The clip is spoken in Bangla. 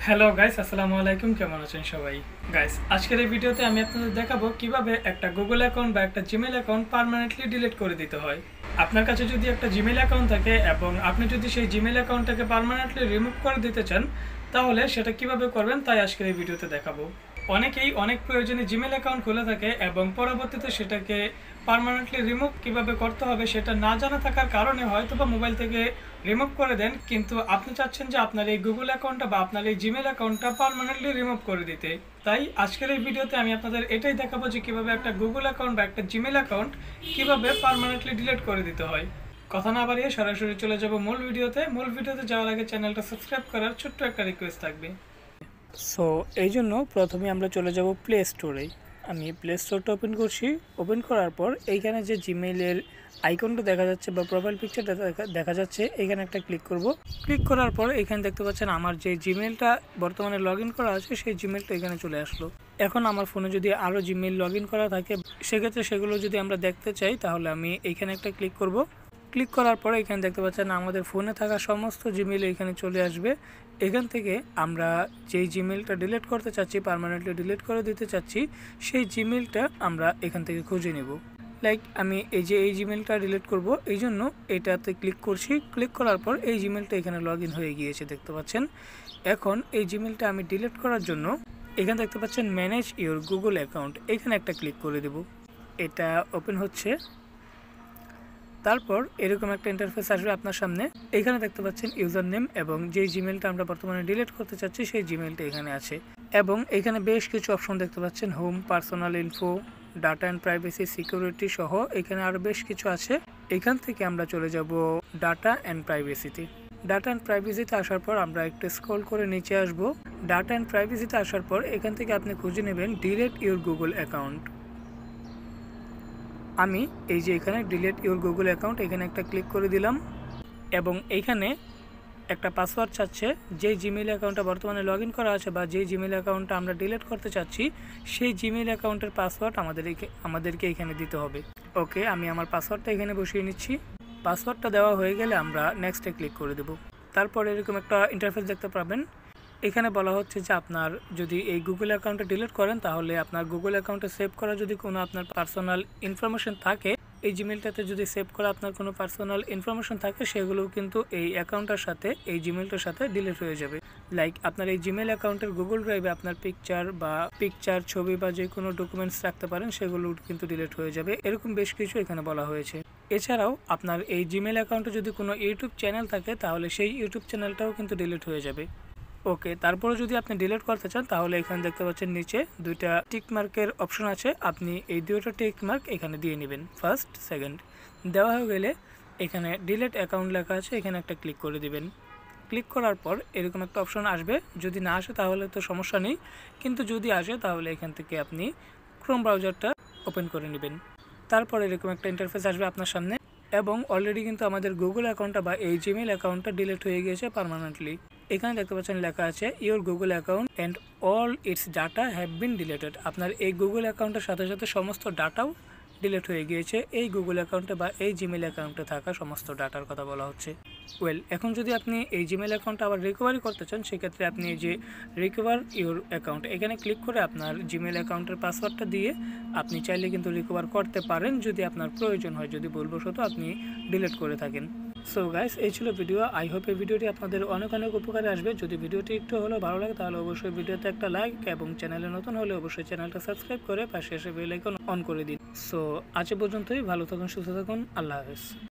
হ্যালো গাইস, আসসালামু আলাইকুম। কেমন আছেন সবাই? গাইস, আজকের এই ভিডিওতে আমি আপনাদের দেখাবো কিভাবে একটা গুগল অ্যাকাউন্ট বা একটা জিমেল অ্যাকাউন্ট পার্মানেন্টলি ডিলিট করে দিতে হয়। আপনার কাছে যদি একটা জিমেল অ্যাকাউন্ট থাকে এবং আপনি যদি সেই জিমেল অ্যাকাউন্টটাকে পার্মানেন্টলি রিমুভ করে দিতে চান, তাহলে সেটা কিভাবে করবেন তাই আজকের এই ভিডিওতে দেখাবো। অনেকেই অনেক প্রয়োজনে জিমেল অ্যাকাউন্ট খুলে থাকে এবং পরবর্তীতে সেটাকে পার্মানেন্টলি রিমুভ কিভাবে করতে হবে সেটা না জানা থাকার কারণে হয়তো বা মোবাইল থেকে রিমুভ করে দেন, কিন্তু আপনি চাচ্ছেন যে আপনার এই গুগল অ্যাকাউন্টটা বা আপনার এই জিমেল অ্যাকাউন্টটা পার্মানেন্টলি রিমুভ করে দিতে। তাই আজকের এই ভিডিওতে আমি আপনাদের এটাই দেখাবো যে কীভাবে একটা গুগল অ্যাকাউন্ট বা একটা জিমেল অ্যাকাউন্ট কীভাবে পার্মানেন্টলি ডিলিট করে দিতে হয়। কথা না বাড়িয়ে সরাসরি চলে যাব মূল ভিডিওতে যাওয়ার আগে চ্যানেলটা সাবস্ক্রাইব করার ছোট্ট একটা রিকোয়েস্ট থাকবে। সো এই জন্য প্রথমে আমরা চলে যাব প্লে স্টোরে। আমি প্লে স্টোরটা ওপেন করছি। ওপেন করার পর এইখানে যে জিমেইলের আইকনটা দেখা যাচ্ছে বা প্রোফাইল পিকচারটা দেখা যাচ্ছে, এখানে একটা ক্লিক করব। ক্লিক করার পর এখানে দেখতে পাচ্ছেন আমার যে জিমেইলটা বর্তমানে লগ ইন করা আছে সেই জিমেইলটা এখানে চলে আসলো। এখন আমার ফোনে যদি আরও জিমেইল লগ ইন করা থাকে, সেক্ষেত্রে সেগুলো যদি আমরা দেখতে চাই তাহলে আমি এইখানে একটা ক্লিক করব। ক্লিক করার পরে এখানে দেখতে পাচ্ছেন আমাদের ফোনে থাকা সমস্ত জিমেইল এখানে চলে আসবে। এখান থেকে আমরা যেই জিমেইলটা ডিলিট করতে চাচ্ছি, পার্মানেন্টলি ডিলিট করে দিতে চাচ্ছি, সেই জিমেইলটা আমরা এখান থেকে খুঁজে নেব। লাইক আমি এই জিমেইলটা ডিলিট করব, এই জন্য এটাতে ক্লিক করছি। ক্লিক করার পর এই জিমেইলটা এখানে লগ ইন হয়ে গিয়েছে দেখতে পাচ্ছেন। এখন এই জিমেইলটা আমি ডিলিট করার জন্য এখানে দেখতে পাচ্ছেন ম্যানেজ ইওর গুগল অ্যাকাউন্ট, এখানে একটা ক্লিক করে দেব। এটা ওপেন হচ্ছে। তারপর এরকম একটা ইন্টারফেস আসবে আপনার সামনে। এখানে দেখতে পাচ্ছেন ইউজার নেম এবং যে জিমেইলটা আমরা বর্তমানে ডিলিট করতে চাচ্ছি সেই জিমেইলটা এখানে আছে। এবং এখানে বেশ কিছু অপশন দেখতে পাচ্ছেন, home, personal info, data and privacy, security সহ এখানে আরও বেশ কিছু আছে। এখান থেকে আমরা চলে যাব ডাটা অ্যান্ড প্রাইভেসিতে। ডাটা অ্যান্ড প্রাইভেসিতে আসার পর আমরা একটু স্ক্রল করে নিচে আসব। ডাটা অ্যান্ড প্রাইভেসিতে আসার পর এখান থেকে আপনি খুঁজে নেবেন ডিলিট ইউর গুগল অ্যাকাউন্ট। আমি এই যে এখানে ডিলিট ইউর গুগল অ্যাকাউন্ট এখানে একটা ক্লিক করে দিলাম এবং এইখানে একটা পাসওয়ার্ড চাচ্ছে। যেই জিমেইল অ্যাকাউন্টটা বর্তমানে লগ ইন করা আছে বা যেই জিমেইল অ্যাকাউন্টটা আমরা ডিলিট করতে চাচ্ছি, সেই জিমেইল অ্যাকাউন্টের পাসওয়ার্ড আমাদেরকে এখানে দিতে হবে। ওকে, আমি আমার পাসওয়ার্ডটা এখানে বসিয়ে নিচ্ছি। পাসওয়ার্ডটা দেওয়া হয়ে গেলে আমরা নেক্সটে ক্লিক করে দেব। তারপর এরকম একটা ইন্টারফেস দেখতে পাবেন। এখানে বলা হচ্ছে যে আপনার যদি এই গুগল অ্যাকাউন্টে ডিলিট করেন, তাহলে আপনার গুগল অ্যাকাউন্টে সেভ করা যদি কোনো আপনার পার্সোনাল ইনফরমেশন থাকে, এই জিমেলটাতে যদি সেভ করা আপনার কোনো পার্সোনাল ইনফরমেশন থাকে, সেগুলোও কিন্তু এই অ্যাকাউন্টটার সাথে, এই জিমেলটার সাথে ডিলিট হয়ে যাবে। লাইক আপনার এই জিমেল অ্যাকাউন্টের গুগল ড্রাইভে আপনার পিকচার, ছবি বা যে কোনো ডকুমেন্টস রাখতে পারেন, সেগুলো কিন্তু ডিলিট হয়ে যাবে। এরকম বেশ কিছু এখানে বলা হয়েছে। এছাড়াও আপনার এই জিমেল অ্যাকাউন্টে যদি কোনো ইউটিউব চ্যানেল থাকে, তাহলে সেই ইউটিউব চ্যানেলটাও কিন্তু ডিলিট হয়ে যাবে। ওকে, তারপরে যদি আপনি ডিলিট করতে চান, তাহলে এখানে দেখতে পাচ্ছেন নিচে দুইটা টিক মার্কের অপশন আছে। আপনি এই দুইটা টিক মার্ক এখানে দিয়ে নেবেন, ফার্স্ট, সেকেন্ড। দেওয়া হয়ে গেলে এখানে ডিলিট অ্যাকাউন্ট লেখা আছে, এখানে একটা ক্লিক করে দিবেন। ক্লিক করার পর এরকম একটা অপশন আসবে। যদি না আসে তাহলে তো সমস্যা নেই, কিন্তু যদি আসে তাহলে এখান থেকে আপনি ক্রোম ব্রাউজারটা ওপেন করে নেবেন। তারপর এরকম একটা ইন্টারফেস আসবে আপনার সামনে এবং অলরেডি কিন্তু আমাদের গুগল অ্যাকাউন্টটা বা এই জিমেল অ্যাকাউন্টটা ডিলিট হয়ে গিয়েছে পার্মানেন্টলি। এখানে দেখতে পাচ্ছেন লেখা আছে your Google account and all its data have been deleted. আপনার এই গুগল অ্যাকাউন্টের সাথে সাথে সমস্ত ডাটাও ডিলিট হয়ে গিয়েছে। এই গুগল অ্যাকাউন্টে বা এই জিমেল অ্যাকাউন্টে থাকা সমস্ত ডাটার কথা বলা হচ্ছে। এখন যদি আপনি এই জিমেল অ্যাকাউন্টটা আবার রিকভারি করতে চান, সেক্ষেত্রে আপনি এই যে রিকভার ইওর অ্যাকাউন্ট এখানে ক্লিক করে আপনার জিমেল অ্যাকাউন্টের পাসওয়ার্ডটা দিয়ে আপনি চাইলে কিন্তু রিকভার করতে পারেন, যদি আপনার প্রয়োজন হয়, যদি ভুলবশত আপনি ডিলিট করে থাকেন। সো গাইস, এই ছিল ভিডিও। আই হোপ এই ভিডিওটি আপনাদের অনেক অনেক উপকারে আসবে। যদি ভিডিওটি একটু হলেও ভালো লাগে তাহলে অবশ্যই ভিডিওতে একটা লাইক এবং চ্যানেলে নতুন হলে অবশ্যই চ্যানেলটা সাবস্ক্রাইব করে পাশে এসে বেল আইকন অন করে দিন। সো আজ পর্যন্তই, ভালো থাকুন, সুস্থ থাকুন, আল্লাহ হাফেজ।